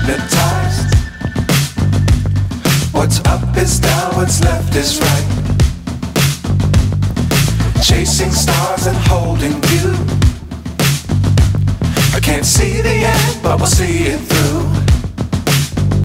hypnotized. What's up is down, what's left is right. Chasing stars and holding you. I can't see the end, but we'll see it through.